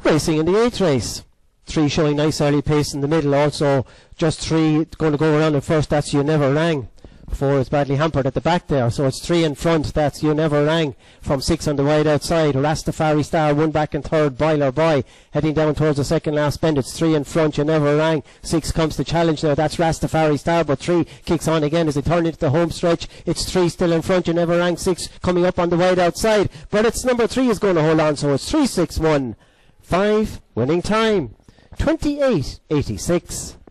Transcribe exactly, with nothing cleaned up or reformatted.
Racing in the eighth race. Three showing nice early pace in the middle. Also, just three going to go around in first. That's You Never Rang. Four is badly hampered at the back there. So it's three in front. That's You Never Rang. From six on the wide outside. Rastafari Star, one back in third. Boiler Boy heading down towards the second last bend. It's three in front. You Never Rang. Six comes to challenge there. That's Rastafari Star. But three kicks on again as they turn into the home stretch. It's three still in front. You Never Rang. Six coming up on the wide outside. But it's number three is going to hold on. So it's three, six, one, five. Winning time twenty-eight eighty-six.